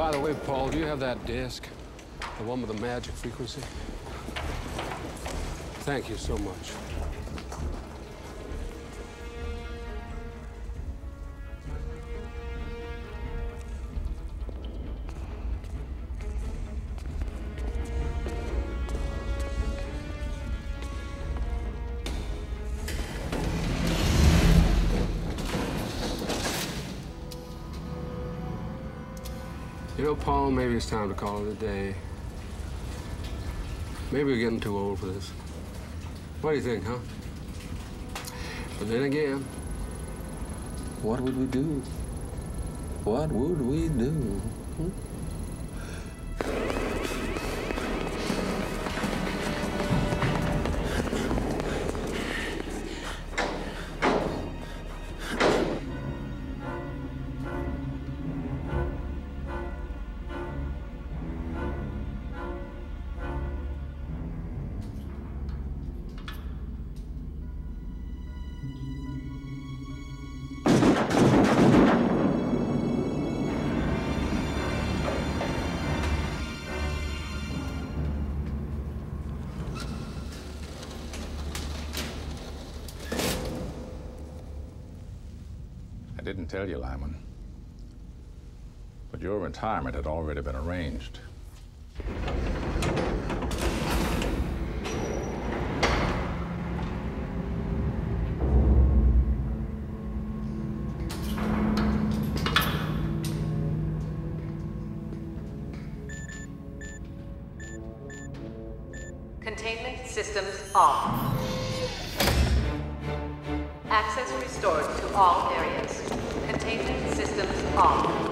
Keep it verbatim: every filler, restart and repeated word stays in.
By the way, Paul, do you have that disc? The one with the magic frequency? Thank you so much. You know, Paul, maybe it's time to call it a day. Maybe we're getting too old for this. What do you think, huh? But then again, what would we do? What would we do? Hmm? I didn't tell you, Lyman, but your retirement had already been arranged. Containment systems off. Access restored to all areas. Containment systems off.